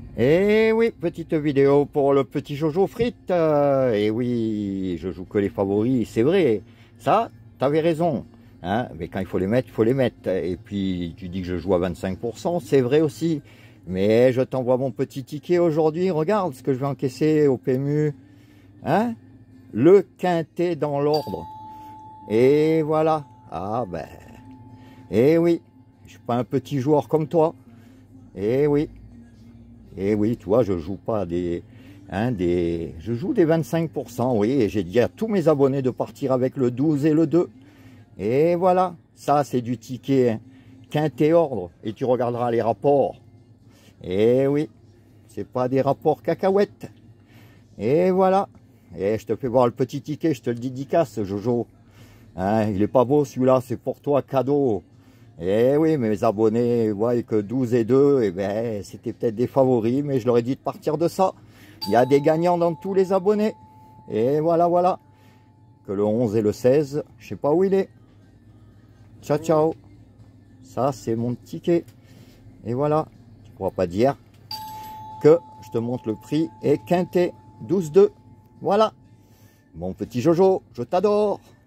Et oui, petite vidéo pour le petit Jojo frites. Et oui, je joue que les favoris, c'est vrai. Ça, t'avais raison. Hein, mais quand il faut les mettre, il faut les mettre. Et puis, tu dis que je joue à 25%, c'est vrai aussi. Mais je t'envoie mon petit ticket aujourd'hui. Regarde ce que je vais encaisser au PMU. Hein, le quintet dans l'ordre. Et voilà. Ah ben. Et oui, je suis pas un petit joueur comme toi. Et oui. Et oui, tu vois, je joue pas je joue des 25%, oui, et j'ai dit à tous mes abonnés de partir avec le 12 et le 2. Et voilà, ça c'est du ticket quintet ordre, et tu regarderas les rapports. Et oui, c'est pas des rapports cacahuètes. Et voilà, et je te fais voir le petit ticket, je te le dédicace, Jojo. Hein, il est pas beau celui-là, c'est pour toi, cadeau. Eh oui, mes abonnés voient que 12 et 2, eh ben, c'était peut-être des favoris, mais je leur ai dit de partir de ça. Il y a des gagnants dans tous les abonnés. Et voilà, voilà. Que le 11 et le 16, je sais pas où il est. Ciao, ciao. Ça, c'est mon ticket. Et voilà. Tu pourras pas dire que je te montre le prix et quintet 12-2. Voilà. Mon petit Jojo, je t'adore.